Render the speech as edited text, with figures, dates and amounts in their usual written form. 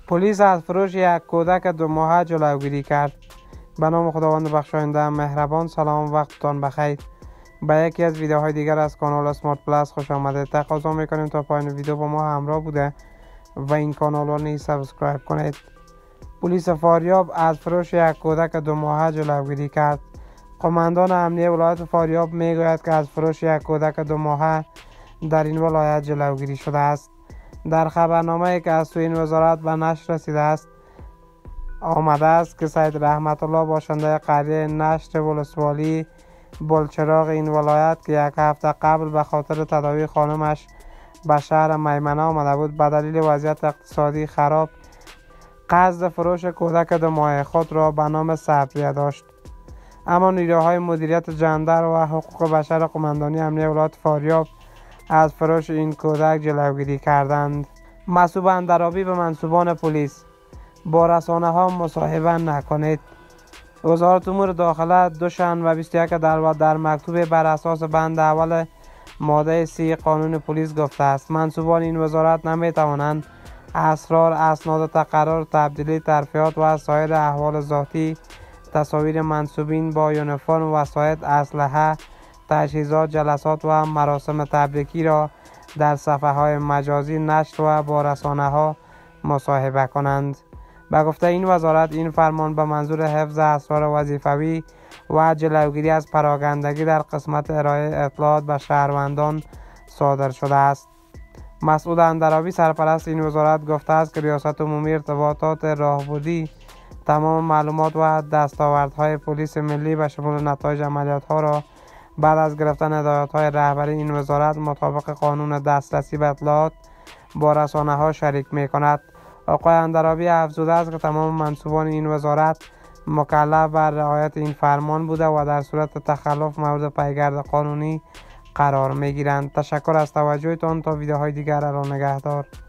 پلیس از فروش یک کودک 2 ماهه جلوگیری کرد. به نام خداوند بخشاینده مهربان. سلام، وقتتان بخیر. به یکی از ویدیوهای دیگر از کانال اسمارت پلاس خوش آمدید. تقاضا میکنیم تا پایان ویدیو با ما همراه بوده و این کانال را نیز سابسکرایب کنید. پلیس فاریاب از فروش یک کودک 2 ماهه جلوگیری کرد. قماندان امنیه ولایت فاریاب میگوید که از فروش یک کودک 2 ماهه در این ولایت جلوگیری شده است. در خبرنامه‌ای که از سوی این وزارت به نشر رسیده است آمده است که سید رحمت الله باشنده قریه نشر ولسوالی بلچراغ این ولایت که یک هفته قبل به خاطر تداوی خانمش به شهر میمنه آمده بود، به دلیل وضعیت اقتصادی خراب قصد فروش کودک 2 ماهه خود را به نام ثبت داشت. اما نیروهای مدیریت جندر و حقوق بشر قماندانی امنیه ولایت فاریاب از فروش این کودک جلوگیری کردند. مسئول اندرابی به منصوبان پلیس: با رسانه ها مصاحبه نکنید. وزارت امور داخله دوشنبه 21 در مکتوب بر اساس بند اول ماده 30 قانون پلیس گفته است منصوبان این وزارت نمی توانند اسرار، اسناد تقرر، تبدیلی، ترفیعات و سایر احوال ذاتی، تصاویر منصوبین با یونیفرم، وسایط، اسلحه، تجهیزات، جلسات و مراسم تبریکی را در صفحه های مجازی نشر و با رسانه ها مصاحبه کنند. به گفته این وزارت، این فرمان به منظور حفظ اسرار وظیفوی و جلوگیری از پراگندگی در قسمت ارائه اطلاعات به شهروندان صادر شده است. مسعود اندرابی سرپرست این وزارت گفته است که ریاست عمومی ارتباطات راهبردی تمام معلومات و دستاوردهای پلیس ملی به شمول نتایج عملیات‌ها را بعد از گرفتن هدایت‌های رهبری این وزارت مطابق قانون دسترسی به اطلاعات با رسانه‌ها شریک می‌کند. آقای اندرابی افزوده است که تمام منصوبان این وزارت مکلف بر رعایت این فرمان بوده و در صورت تخلف مورد پیگرد قانونی قرار می‌گیرند. تشکر از توجهتان. تا ویدیوهای دیگر را نگهدار.